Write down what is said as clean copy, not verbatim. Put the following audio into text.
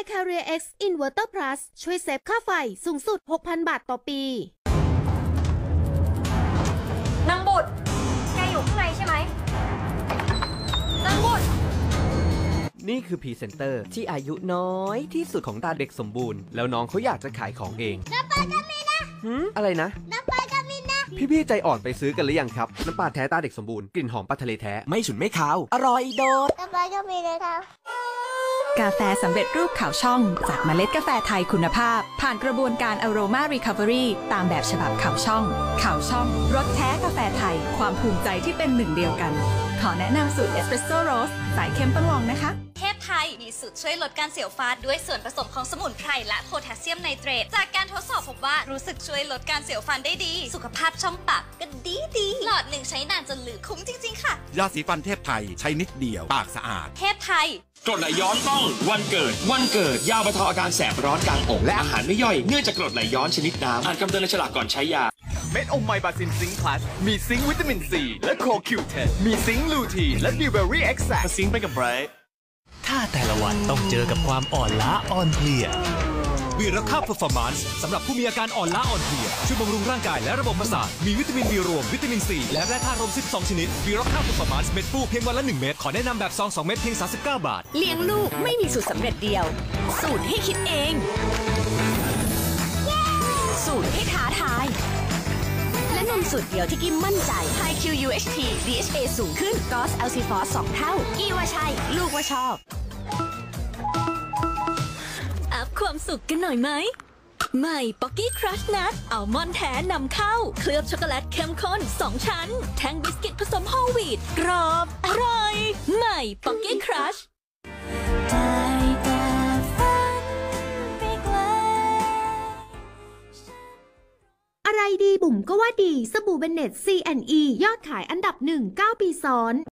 Carrier X Inverter Plus ช่วยเซฟค่าไฟสูงสุด 6,000 บาทต่อปีนางบุตรแกอยู่ข้างในใช่ไหมนางบุตรนี่คือพรีเซนเตอร์ที่อายุน้อยที่สุดของตาเด็กสมบูรณ์แล้วน้องเขาอยากจะขายของเองน้ำปลาก็มีนะอะไรนะน้ำปลาก็มีนะพี่ใจอ่อนไปซื้อกันหรือยังครับน้ำปลาแท้ตาเด็กสมบูรณ์กลิ่นหอมปลาทะเลแท้ไม่ฉุนไม่คาวอร่อยโดดน้ำปลาก็มีนะครับกาแฟสำเร็จรูปขาวช่องจากเมล็ดกาแฟไทยคุณภาพผ่านกระบวนการ Aroma Recovery ตามแบบฉบับขาวช่องรสแท้กาแฟไทยความภูมิใจที่เป็นหนึ่งเดียวกันขอแนะนำสูตรเอสเปรสโซ่โรสสายเข้มต้องลองนะคะเทพไทยมีสูตรช่วยลดการเสียวฟันด้วยส่วนผสมของสมุนไพรและโพแทสเซียมไนเตรตจากการทดสอบพบว่ารู้สึกช่วยลดการเสียวฟันได้ดีสุขภาพช่องปากก็ดีหลอดหนึ่งใช้นานจนลืมคุ้มจริงๆค่ะยาสีฟันเทพไทยใช้นิดเดียวปากสะอาดเทพไทยกรดไหลย้อนต้องวันเกิดยาบรรเทาอาการแสบร้อนกลางอกและอาหารไม่ย่อยเนื่องจากกรดไหลย้อนชนิดน้ำอ่านคำเตือนในฉลากก่อนใช้ยาเม็ดอมไมบาซินซิงค์พลัสมีซิงค์วิตามินซีและโคคิวเทนมีซิงค์ลูทีนและดิวเบอรี่เอ็กซ์แซคซิงค์ไปกับไบรท์ถ้าแต่ละวันต้องเจอกับความอ่อนล้าอ่อนเพลียวีรค่าเพอร์ฟอร์มานซ์สำหรับผู้มีอาการอ่อนล้าอ่อนเพลียช่วยบำรุงร่างกายและระบบประสาทมีวิตามินบีรวมวิตามินซีและแร่ธาตุรวม12ชนิดวีรค่าเพอร์ฟอร์มานซ์เม็ดฟูเพียงวันละ1เม็ดขอแนะนำแบบซอง2เม็ดเพียง39 บาทเลี้ยงลูกไม่มีสูตรสำเร็จเดียวสูตรให้คิดเองสูตรให้ท้าทายและนมสูตรเดียวที่กิมมั่นใจ High Q UHT DHA สูงขึ้น GOS LC Force 2 เท่ากี้ว่าใช่ลูกว่าชอบอัพความสุขกันหน่อยไหมใหม่ป๊อกกี้ครัชนัทอัลมอนด์แท้นำเข้าเคลือบช็อกโกแลตเข้มข้น2ชั้นแท่งบิสกิตผสมโฮลวีตกรอบอร่อยใหม่ป๊อกกี้ครัชอะไรดีบุ๋มก็ว่าดีสบู่เบนเน็ต C&E ยอดขายอันดับ1 9 ปีซ้อน